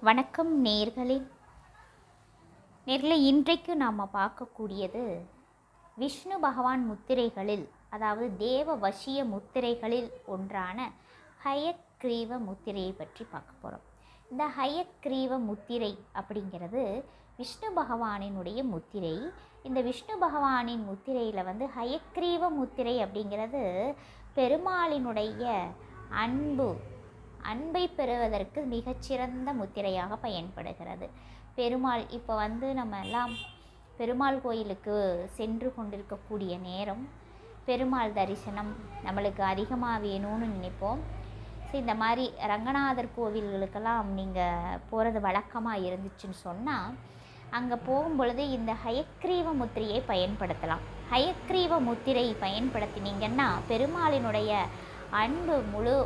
வணக்கம் நேர்களே. இன்றைக்கு நாம் பார்க்கக்கூடியது விஷ்ணு பகவான் முத்திரைகளில், அதாவது தேவ வசிய முத்திரைகளில் ஒன்றான ஹயக்ரீவ முத்திரையை பற்றி பார்க்க போகிறோம். இந்த ஹயக்ரீவ முத்திரை அப்படிங்கிறது விஷ்ணு பகவானினுடைய முத்திரை. இந்த விஷ்ணு பகவானின் முத்திரையில் ஹயக்ரீவ முத்திரை அப்படிங்கிறது பெருமாளினுடைய அன்பை பெறுவதற்கு மிகச்சிறந்த முத்திரையாக பயன்படுகிறது. பெருமாள் இப்போ நம்ம எல்லாம் பெருமாள் கோயிலுக்கு சென்று கொண்டிருக்கக்கூடிய நேரம், பெருமாள் தரிசனம் நம்மளுக்கு அதிகமாக வேணும்னு நினைப்போம். ஸோ இந்த மாதிரி ரங்கநாதர் கோவில்களுக்கெல்லாம் நீங்கள் போகிறது வழக்கமாக இருந்துச்சுன்னு சொன்னால், அங்கே போகும்பொழுது இந்த ஹயக்ரீவ முத்திரையை பயன்படுத்தலாம். ஹயக்ரீவ முத்திரை பயன்படுத்தினீங்கன்னா பெருமாளினுடைய அன்பு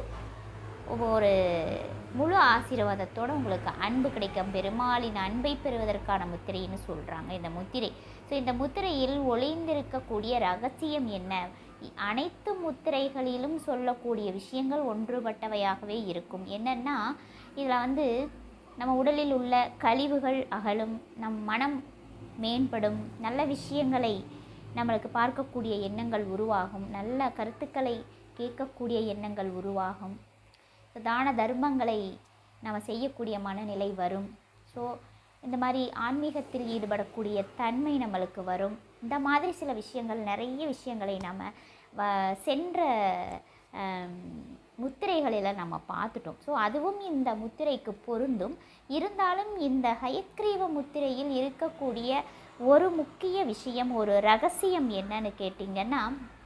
முழு ஆசீர்வாதத்தோடு உங்களுக்கு அன்பு கிடைக்கும். பெருமாளின் அன்பை பெறுவதற்கான முத்திரைன்னு சொல்கிறாங்க இந்த முத்திரை. ஸோ இந்த முத்திரையில் ஒளிந்திருக்கக்கூடிய ரகசியம் என்ன? அனைத்து முத்திரைகளிலும் சொல்லக்கூடிய விஷயங்கள் ஒன்றுபட்டவையாகவே இருக்கும். என்னென்னா, இதில் நம்ம உடலில் உள்ள கழிவுகள் அகலும், நம் மனம் மேம்படும், நல்ல விஷயங்களை நம்மளுக்கு பார்க்கக்கூடிய எண்ணங்கள் உருவாகும், நல்ல கருத்துக்களை கேட்கக்கூடிய எண்ணங்கள் உருவாகும், தான தர்மங்களை நம்ம செய்யக்கூடிய மனநிலை வரும். ஸோ இந்த மாதிரி ஆன்மீகத்தில் ஈடுபடக்கூடிய தன்மை நம்மளுக்கு வரும். இந்த மாதிரி சில விஷயங்கள், நிறைய விஷயங்களை நம்ம சென்ற முத்திரைகளில் நம்ம பார்த்துட்டோம். ஸோ அதுவும் இந்த முத்திரைக்கு பொருந்தும். இருந்தாலும் இந்த ஹயக்ரீவ முத்திரையில் இருக்கக்கூடிய ஒரு முக்கிய விஷயம், ஒரு ரகசியம் என்னன்னு கேட்டிங்கன்னா,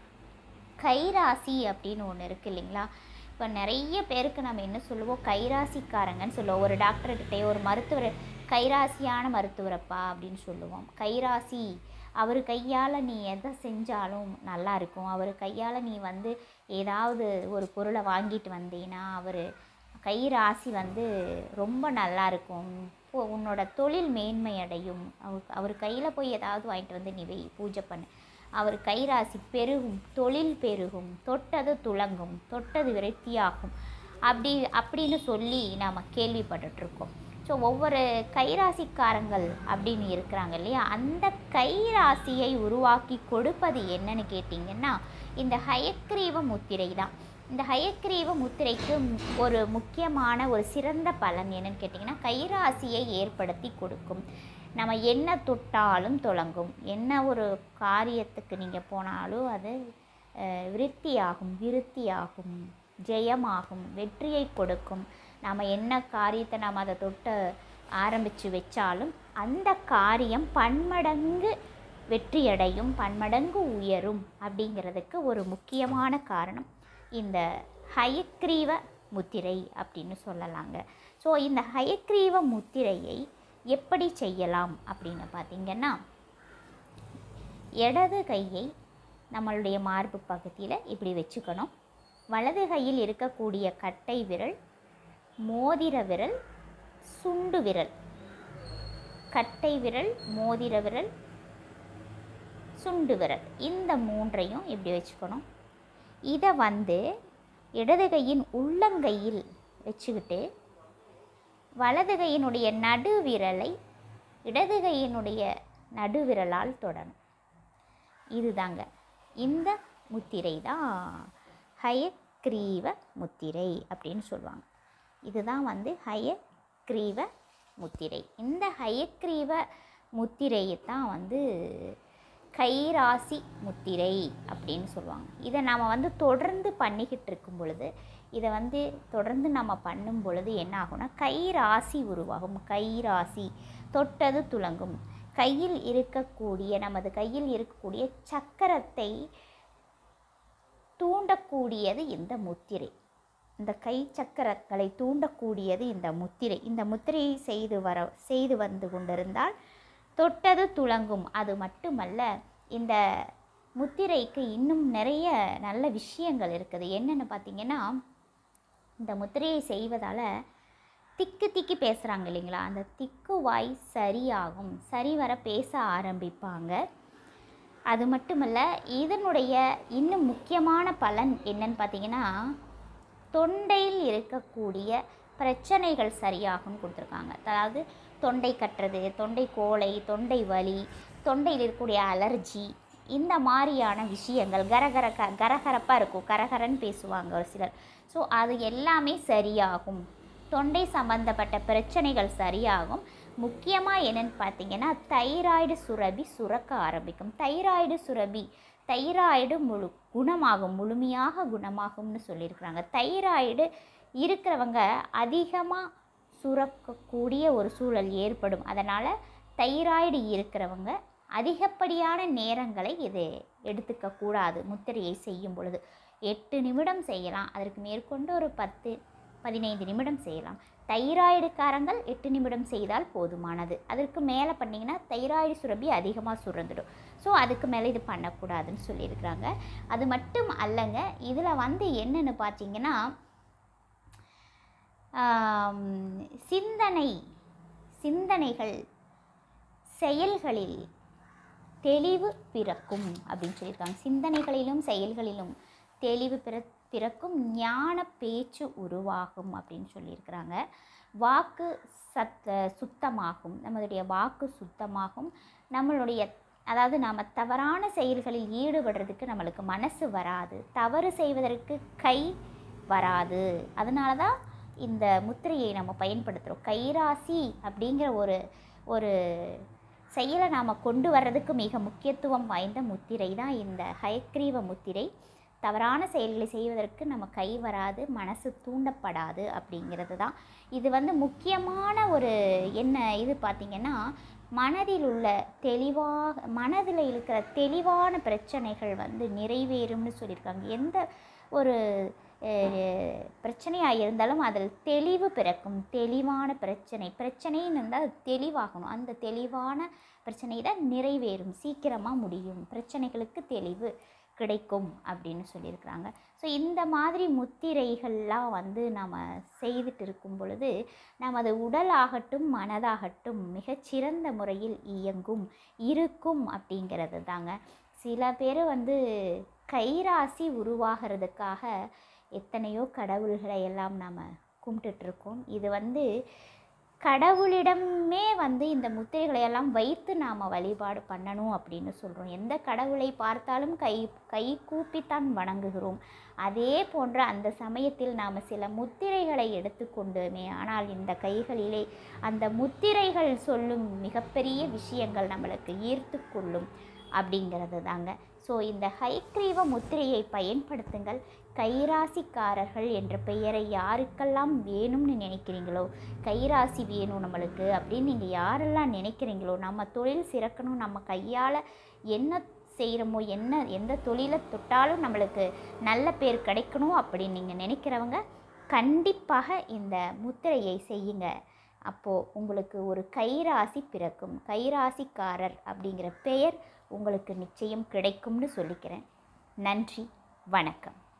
கைராசி அப்படின்னு ஒன்று இருக்குது இல்லைங்களா? இப்போ நிறைய பேருக்கு நம்ம என்ன சொல்லுவோம், கைராசிக்காரங்கன்னு சொல்லுவோம். ஒரு டாக்டர்கிட்டையோ ஒரு மருத்துவர், கைராசியான மருத்துவரப்பா அப்படின்னு சொல்லுவோம். கைராசி, அவர் கையால் நீ எதை செஞ்சாலும் நல்லா இருக்கும், அவர் கையால் நீ ஏதாவது ஒரு பொருளை வாங்கிட்டு வந்தீங்கன்னா அவர் கைராசி ரொம்ப நல்லா இருக்கும், உன்னோட தொழில் மேன்மை அடையும், அவர் கையில் போய் ஏதாவது வாங்கிட்டு வந்து நீ பூஜை பண்ணு, அவர் கைராசி பெருகும், தொழில் பெருகும், தொட்டது துளங்கும், தொட்டது விருத்தியாகும் அப்படின்னு சொல்லி நாம் கேள்விப்பட்டுருக்கோம். ஸோ ஒவ்வொரு கைராசிக்காரங்கள் அப்படின்னு இருக்கிறாங்க இல்லையா? அந்த கைராசியை உருவாக்கி கொடுப்பது என்னன்னு கேட்டிங்கன்னா, இந்த ஹயக்ரீவ முத்திரை தான். இந்த ஹயக்ரீவ முத்திரைக்கு ஒரு முக்கியமான ஒரு சிறந்த பலன் என்னன்னு கேட்டிங்கன்னா, கைராசியை ஏற்படுத்தி கொடுக்கும். நம்ம என்ன தொட்டாலும் தொடங்கும், என்ன ஒரு காரியத்துக்கு நீங்கள் போனாலும் அது விருத்தியாகும், ஜெயமாகும், வெற்றியை கொடுக்கும். நம்ம என்ன காரியத்தை நாம் அதை தொட்டு ஆரம்பித்து வச்சாலும் அந்த காரியம் பன்மடங்கு வெற்றியடையும், பன்மடங்கு உயரும். அப்படிங்கிறதுக்கு ஒரு முக்கியமான காரணம் இந்த ஹயக்ரீவ முத்திரை அப்படின்னு சொல்லலாங்க. ஸோ இந்த ஹயக்ரீவ முத்திரையை எப்படி செய்யலாம் அப்படின்னு பார்த்திங்கன்னா, இடது கையை நம்மளுடைய மார்பு பகுதியில் இப்படி வச்சுக்கணும். வலது கையில் இருக்கக்கூடிய கட்டை விரல், மோதிர விரல், சுண்டு விரல், கட்டை விரல், மோதிர விரல், சுண்டு விரல், இந்த மூன்றையும் இப்படி வச்சுக்கணும். இதை இடது கையின் உள்ளங்கையில் வச்சுக்கிட்டு வலது கையினுடைய நடுவிரலை இடது கையினுடைய நடுவிரலால் தொடணும். இதுதாங்க இந்த முத்திரை தான் ஹயக்ரீவ முத்திரை அப்படின்னு சொல்லுவாங்க. இதுதான் ஹயக்ரீவ முத்திரை. இந்த ஹயக்ரீவ முத்திரையை தான் கைராசி முத்திரை அப்படின்னு சொல்லுவாங்க. இதை நாம் தொடர்ந்து பண்ணிக்கிட்டு இருக்கும் பொழுது, இதை தொடர்ந்து நம்ம பண்ணும் பொழுது என்ன ஆகும்னா, கைராசி உருவாகும். கைராசி, தொட்டது துளங்கும். நமது கையில் இருக்கக்கூடிய சக்கரத்தை தூண்டக்கூடியது இந்த முத்திரை. இந்த கை சக்கரங்களை தூண்டக்கூடியது இந்த முத்திரை. இந்த முத்திரையை செய்து வந்து கொண்டிருந்தால் தொட்டது துளங்கும். அது மட்டுமல்ல, இந்த முத்திரைக்கு இன்னும் நிறைய நல்ல விஷயங்கள் இருக்குது. என்னென்னு பார்த்திங்கன்னா, இந்த முத்திரையை செய்வதால் திக்கி பேசுகிறாங்க இல்லைங்களா, அந்த திக்கு வாய் சரியாகும், சரிவர பேச ஆரம்பிப்பாங்க. அது மட்டுமல்ல, இதனுடைய இன்னும் முக்கியமான பலன் என்னன்னு பார்த்திங்கன்னா, தொண்டையில் இருக்கக்கூடிய பிரச்சனைகள் சரியாகும் கொடுத்துருக்காங்க. அதாவது தொண்டை கட்டுறது, தொண்டை கோளை, தொண்டை வலி, தொண்டையில் இருக்கக்கூடிய அலர்ஜி, இந்த மாதிரியான விஷயங்கள் கரகரப்பாக இருக்கும், கரகரன்னு பேசுவாங்க ஒரு சிலர். ஸோ அது எல்லாமே சரியாகும். தொண்டை சம்பந்தப்பட்ட பிரச்சனைகள் சரியாகும். முக்கியமாக என்னென்னு பார்த்தீங்கன்னா தைராய்டு சுரப்பி சுரக்க ஆரம்பிக்கும். தைராய்டு குணமாகும், முழுமையாக குணமாகும்னு சொல்லியிருக்கிறாங்க. தைராய்டு இருக்கிறவங்க அதிகமாக சுரக்கக்கூடிய ஒரு சூழல் ஏற்படும். அதனால் தைராய்டு இருக்கிறவங்க அதிகப்படியான நேரங்களை இது எடுத்துக்கக்கூடாது. முத்திரையை செய்யும் பொழுது 8 நிமிடம் செய்யலாம், அதற்கு மேற்கொண்டு ஒரு 10-15 நிமிடம் செய்யலாம். தைராய்டுக்காரங்கள் 8 நிமிடம் செய்தால் போதுமானது. அதற்கு மேலே பண்ணிங்கன்னா தைராய்டு சுரப்பி அதிகமாக சுரந்துடும். ஸோ அதுக்கு மேலே இது பண்ணக்கூடாதுன்னு சொல்லியிருக்கிறாங்க. அது மட்டும் அல்லங்க, இதில் வந்து என்னென்னு பார்த்தீங்கன்னா சிந்தனைகள் செயல்களில் தெளிவு பிறக்கும் அப்படின்னு சொல்லியிருக்காங்க. சிந்தனைகளிலும் செயல்களிலும் தெளிவு பிறக்கும், ஞான பேச்சு உருவாகும் அப்படின்னு சொல்லியிருக்கிறாங்க. வாக்கு சுத்தமாகும், நம்மளுடைய வாக்கு சுத்தமாகும். நம்மளுடைய அதாவது நாம் தவறான செயல்களில் ஈடுபடுறதுக்கு நம்மளுக்கு மனசு வராது, தவறு செய்வதற்கு கை வராது. அதனால தான் இந்த முத்திரையை நம்ம பயன்படுத்துகிறோம். கைராசி அப்படிங்கிற ஒரு செயலை நாம் கொண்டு வர்றதுக்கு மிக முக்கியத்துவம் வாய்ந்த முத்திரை தான் இந்த ஹயக்ரீவ முத்திரை. தவறான செயல்களை செய்வதற்கு நம்ம கை வராது, மனசு தூண்டப்படாது அப்படிங்கிறது தான். இது வந்து முக்கியமான ஒரு இது பார்த்திங்கன்னா மனதில் இருக்கிற தெளிவான பிரச்சனைகள் வந்து நிறைவேறும்னு சொல்லியிருக்காங்க. எந்த ஒரு பிரச்சனையாக இருந்தாலும் அதில் தெளிவு பிறக்கும். தெளிவான பிரச்சனைன்னு இருந்தால் அது தெளிவாகணும். அந்த தெளிவான பிரச்சனை தான் நிறைவேறும், சீக்கிரமாக முடியும், பிரச்சனைகளுக்கு தெளிவு கிடைக்கும் அப்படின்னு சொல்லியிருக்கிறாங்க. ஸோ இந்த மாதிரி முத்திரைகள்லாம் வந்து நம்ம செய்துட்டு இருக்கும் பொழுது நமது உடலாகட்டும் மனதாகட்டும் மிகச்சிறந்த முறையில் இருக்கும் அப்படிங்கிறது தாங்க. சில பேர் வந்து கைராசி உருவாகிறதுக்காக எத்தனையோ கடவுள்களை எல்லாம் நாம் கும்பிட்டுட்ருக்கோம். இது வந்து கடவுளிடமே வந்து இந்த முத்திரைகளை எல்லாம் வைத்து நாம் வழிபாடு பண்ணணும் அப்படின்னு சொல்கிறோம். எந்த கடவுளை பார்த்தாலும் கை கூப்பித்தான் வணங்குகிறோம். அதே போன்ற அந்த சமயத்தில் நாம் சில முத்திரைகளை எடுத்துக்கொண்டுமே ஆனால் இந்த கைகளிலே அந்த முத்திரைகள் சொல்லும் மிகப்பெரிய விஷயங்கள் நம்மளுக்கு ஈர்த்து கொள்ளும் அப்படிங்கிறது தாங்க. ஸோ இந்த ஹயக்ரீவ முத்திரையை பயன்படுத்துங்கள். கைராசிக்காரர்கள் என்ற பெயரை யாருக்கெல்லாம் வேணும்னு நினைக்கிறீங்களோ, கைராசி வேணும் நம்மளுக்கு அப்படின்னு நீங்கள் யாரெல்லாம் நினைக்கிறீங்களோ, நம்ம தொழில் சிறக்கணும், நம்ம கையால் என்ன செய்கிறோமோ, எந்த தொழிலை தொட்டாலும் நம்மளுக்கு நல்ல பேர் கிடைக்கணும் அப்படின்னு நீங்கள் நினைக்கிறவங்க கண்டிப்பாக இந்த முத்திரையை செய்யுங்க. அப்போது உங்களுக்கு ஒரு கைராசி பிறக்கும். கைராசிக்காரர் அப்படிங்கிற பெயர் உங்களுக்கு நிச்சயம் கிடைக்கும்னு சொல்லிக்கிறேன். நன்றி, வணக்கம்.